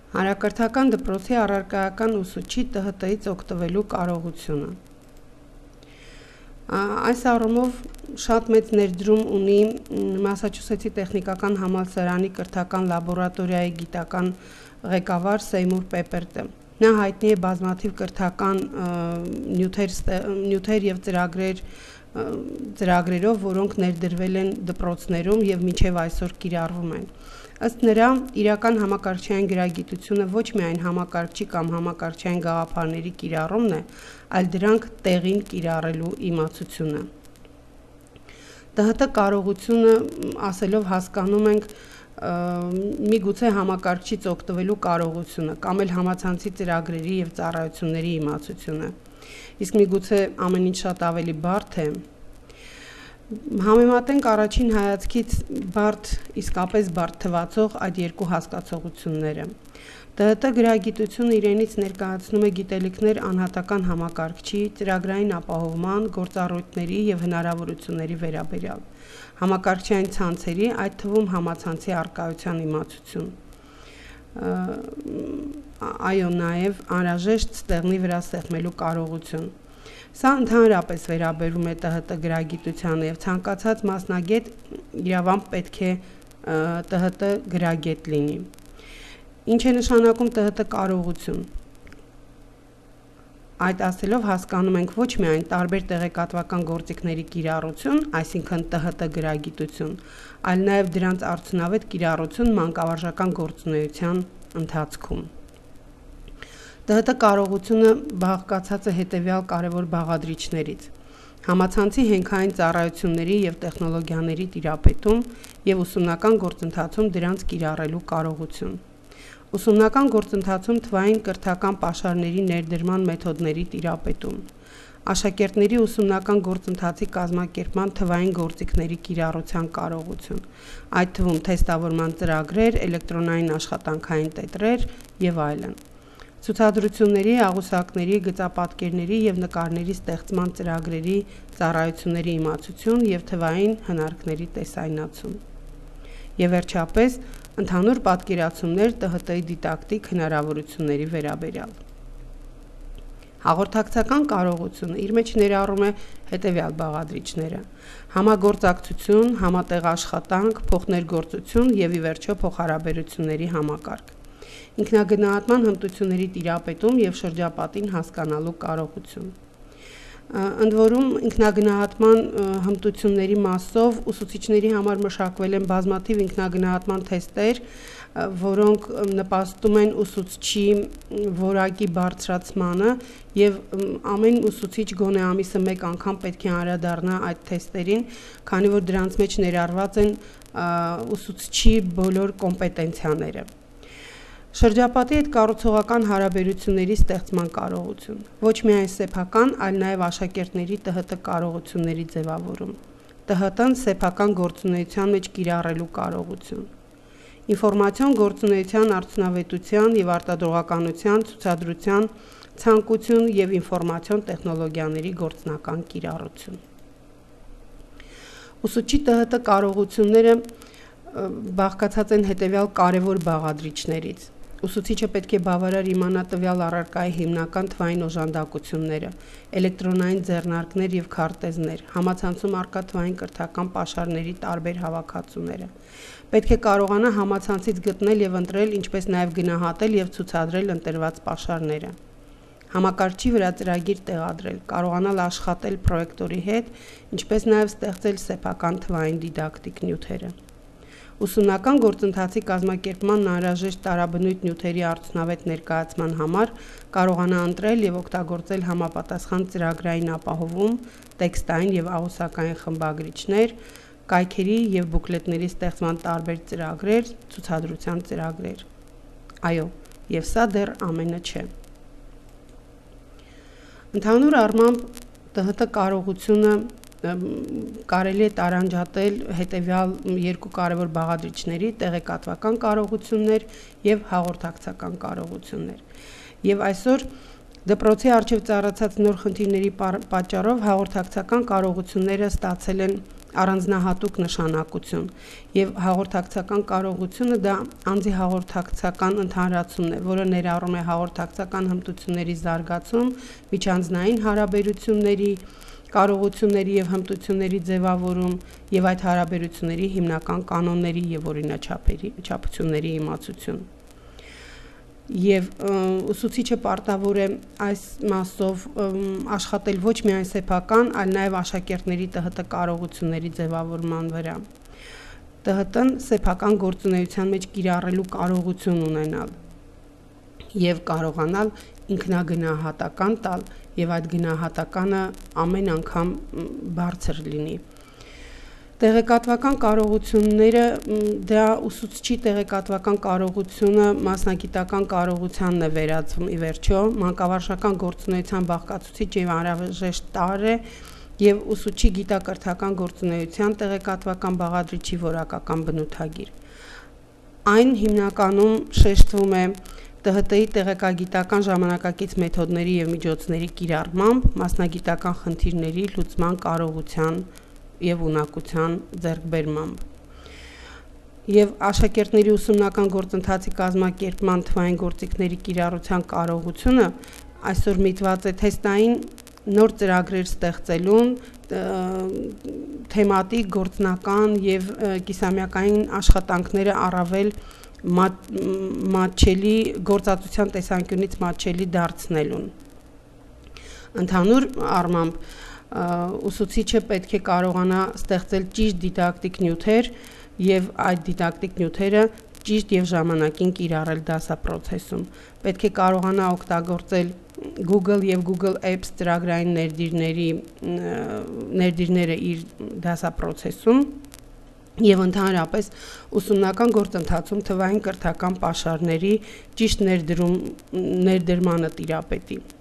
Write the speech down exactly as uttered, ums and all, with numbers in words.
Հանրակրթական դպրոցի առարկայական ուսուցչի Տ Հ Տ-ից օգտվելու կարողությունը։ Այս առումով շատ մեծ ներդրում ունի Մասաչուսեթսի տեխնիկական համալսարանի կրթական լաբորատորիայի գիտական ղեկավար Սեյմուր Պեպերտը։ Նա հայտնի է բազմաթիվ կրթական նյութեր, նյութեր եւ ծրագրեր ծրագրերով, որոնք ներդրվել են դպրոցներում եւ մինչեւ այսօր կիրառվում են։ Ըստ նրա, իրական համակարգչային գրագիտությունը ոչ միայն համակարգչի կամ համակարգչային գաղափարների կիրառումն է, այլ դրանք տեղին կիրառելու իմացությունը։ Տ Հ Տ կարողությունը ասելով հասկանում ենք միգուցե համակարգչից օգտվելու կարողությունը կամ էլ համացանցի ծրագրերի եւ ծառայությունների իմացությունը։ Իսկ միգուցե ամեն ինչ շատ ավելի բարդ է։ Համեմատենք առաջին հայացքից բարդ, իսկապես բարդ թվացող այդ երկու հասկացողությունները։ Տ Հ Տ գրագիտությունը իրենից ներկայացնում է գիտելիքներ անհատական համակարգչի, ծրագրային ապահովման, գործառույթների եւ հնարավորությունների վերաբերյալ, համակարգչային ցանցերի, այդ թվում համացանցի առկայության իմացություն։ Այո, նաեւ անհրաժեշտ ստեղնի վրա սեղմելու կարողություն։ Սա ընդհանրապես վերաբերում է Տ Հ Տ գրագիտությանը եւ ցանկացած մասնագետ իրավամբ պետք է Տ Հ Տ գրագետ լինի։ Ինչ է նշանակում Տ Հ Տ կարողություն։ Այդ ասելով հասկանում ենք ոչ միայն տարբեր տեղեկատվական գործիքների կիրառություն, այսինքն Տ Հ Տ գրագիտություն, այլ նաեւ դրանց արդյունավետ կիրառություն մանկավարժական գործունեության ընթացքում։ Տ Հ Տ կարողությունը բաղկացած է հետևյալ կարևոր բաղադրիչներից. համացանցի հենքային ծառայությունների եւ տեխնոլոգիաների տիրապետում եւ ուսումնական գործընթացում դրանց կիրառելու կարողություն։ Ուսումնական գործընթացում թվային կրթական պաշարների ներդրման մեթոդների տիրապետում, աշակերտների ուսումնական գործընթացի կազմակերպման թվային գործիքների կիրառության կարողություն, այդ թվում թեստավորման ծրագրեր, էլեկտրոնային աշխատանքային տետրեր եւ այլն, ցուցադրությունների, աղյուսակների, գծապատկերների եւ նկարների ստեղծման ծրագրերի ծառայությունների իմացություն եւ թվային հնարքների տեսայնացում։ Եվ վերջապես ընդհանուր պատկերացումներ Տ Հ Տ-ի դիդակտիկ հնարավորությունների վերաբերյալ։ Հաղորդակցական կարողությունը իր մեջ ներառում է հետևյալ բաղադրիչները. համագործակցություն, համատեղ աշխատանք, փոխներգործություն եւ ի վերջո փոխհարաբերությունների համակարգ, ինքնագնահատման հմտությունների տիրապետում եւ շրջապատին հասկանալու կարողություն։ Ընդ որում ինքնագնահատման հմտությունների մասով ուսուցիչների համար մշակվել են բազմաթիվ ինքնագնահատման թեստեր, որոնք նպաստում են ուսուցչի որակի բարձրացմանը եւ ամեն ուսուցիչ գոնե ամիսը մեկ անգամ պետք է անդրադառնա այդ թեստերին, քանի որ դրանց մեջ ներառված են ուսուցչի բոլոր կոմպետենցիաները։ Շրջապատի հետ կառուցողական հարաբերությունների ստեղծման կարողություն, ոչ միայն սեփական, այլ նաև աշակերտների Տ Հ Տ կարողությունների ձևավորում, Տ Հ Տ-ն սեփական գործունեության մեջ կիրառելու կարողություն, ինֆորմացիոն գործունեության արդյունավետության եւ արտադրողականության, ցուցադրության ցանկություն եւ ինֆորմացիոն տեխնոլոգիաների գործնական կիրառություն։ Ուսուցչի Տ Հ Տ կարողությունները բաղկացած են հետևյալ կարևոր բաղադրիչներից։ Ուսուցիչը պետք է բավարար իմանա տվյալ առարկայի հիմնական թվային օժանդակությունները, էլեկտրոնային ձեռնարկներ եւ քարտեզներ, համացանցում առկա թվային կրթական պաշարների տարբեր հավաքածուները։ Պետք է կարողանա համացանցից գտնել եւ ընտրել, ինչպես նաեւ գնահատել եւ ցուցադրել ընտրված պաշարները։ Համակարգչի վրա ծրագիր տեղադրել, կարողանալ աշխատել պրոյեկտորի հետ, ինչպես նաեւ ստեղծել սեփական թվային դիդակտիկ նյութերը։ Ուսումնական գործընթացի կազմակերպման անհրաժեշտ տարաբնույթ նյութերի արդյունավետ ներկայացման համար կարողանա ընտրել եւ օգտագործել համապատասխան ծրագրային ապահովում, տեքստային եւ աղյուսակային խմբագրիչներ, կայքերի եւ բուկլետների ստեղծման տարբեր ծրագրեր, ցուցադրության ծրագրեր։ Այո, եւ սա դեռ ամենը չէ։ Ընդհանուր առմամբ Տ Հ Տ կարողությունը կարելի է տարանջատել հետևյալ երկու կարևոր բաղադրիչների՝ տեղեկատվական կարողություններ եւ հաղորդակցական կարողություններ։ Եվ այսօր դպրոցի առջև ծառացած նոր խնդիրների պատճառով հաղորդակցական կարողությունները ստացել են առանձնահատուկ նշանակություն, եւ հաղորդակցական կարողությունը դա անձի հաղորդակցական ընդհանրացումն է, որը ներառում է հաղորդակցական հմտությունների զարգացում, միջանձնային հարաբերությունների կարողությունների եւ հմտությունների ձևավորում եւ այդ հարաբերությունների հիմնական կանոնների եւ օրինաչափերի չափությունների իմացություն։ Եվ ուսուցիչը պարտավոր է այս մասով աշխատել ոչ միայն սեփական, այլ նաև աշակերտների ՏՀՏ կարողությունների ձևավորման վրա։ ՏՀՏ-ն սեփական գործունեության մեջ կիրառելու կարողություն ունենալ եւ կարողանալ ինքնագնահատական տալ եւ այդ գնահատականը ամեն անգամ բարձր լինի։ Տեղեկատվական կարողությունները դա ուսուցչի տեղեկատվական կարողությունը մասնագիտական կարողությանն է վերածվում ի վերջո, մանկավարժական գործունեության բաղկացուցիչ եւ անհրաժեշտ տարր է եւ ուսուցչի գիտակրթական գործունեության տեղեկատվական բաղադրիչի որակական բնութագիր։ Այն հիմնականում շեշտվում է ՏՀՏ-ի տեղեկագիտական ժամանակակից մեթոդների եւ միջոցների կիրառմամբ, մասնագիտական խնդիրների լուծման կարողության եւ ունակության ձեռքբերմամբ։ Եվ աշակերտների ուսումնական գործընթացի կազմակերպման թվային գործիքների կիրառության կարողությունը այսօր միտված է թեստային նոր ծրագրեր ստեղծելուն, թեմատիկ, գործնական եւ կիսամյակային աշխատանքները առավել մատչելի գործածության տեսանկյունից մատչելի դարձնելուն։ Ընդհանուր առմամբ ուսուցիչը պետք է կարողանա ստեղծել ճիշտ դիդակտիկ նյութեր եւ այդ դիդակտիկ նյութերը ճիշտ եւ ժամանակին կիրառել դասապրոցեսում։ Պետք է կարողանա օգտագործել Google եւ Google Apps ծրագրային ներդիրների ներդիրները իր դասապրոցեսում եւ ընդհանրապես ուսումնական գործընթացում թվային կրթական պաշարների ճիշտ ներդրում ներդրմանը տիրապետի։